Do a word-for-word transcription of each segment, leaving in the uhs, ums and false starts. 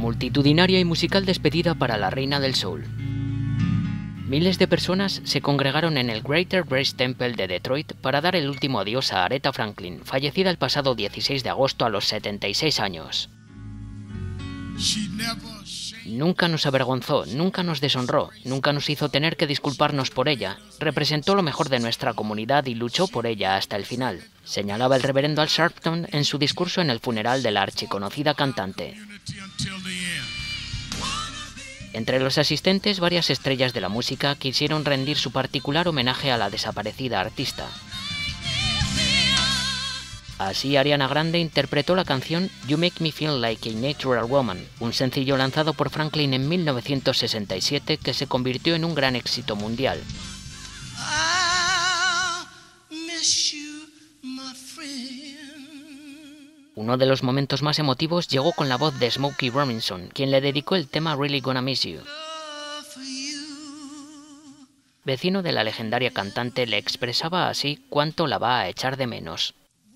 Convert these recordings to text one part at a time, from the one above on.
multitudinaria y musical despedida para la reina del soul. Miles de personas se congregaron en el Greater Grace Temple de Detroit para dar el último adiós a Aretha Franklin, fallecida el pasado dieciséis de agosto a los setenta y seis años. Nunca nos avergonzó, nunca nos deshonró, nunca nos hizo tener que disculparnos por ella. Representó lo mejor de nuestra comunidad y luchó por ella hasta el final, señalaba el reverendo Al Sharpton en su discurso en el funeral de la archiconocida cantante. Entre los asistentes, varias estrellas de la música quisieron rendir su particular homenaje a la desaparecida artista. Así, Ariana Grande interpretó la canción You Make Me Feel Like a Natural Woman, un sencillo lanzado por Franklin en mil novecientos sesenta y siete que se convirtió en un gran éxito mundial. Uno de los momentos más emotivos llegó con la voz de Smokey Robinson, quien le dedicó el tema Really Gonna Miss You. Vecino de la legendaria cantante, le expresaba así cuánto la va a echar de menos.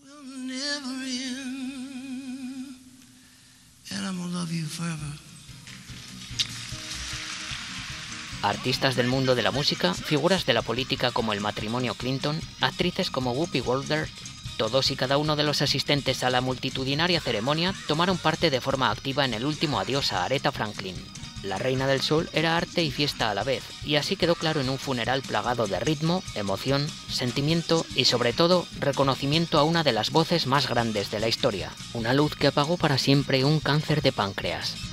Artistas del mundo de la música, figuras de la política como el matrimonio Clinton, actrices como Whoopi Goldberg, todos y cada uno de los asistentes a la multitudinaria ceremonia tomaron parte de forma activa en el último adiós a Aretha Franklin. La reina del soul era arte y fiesta a la vez, y así quedó claro en un funeral plagado de ritmo, emoción, sentimiento y sobre todo reconocimiento a una de las voces más grandes de la historia, una luz que apagó para siempre un cáncer de páncreas.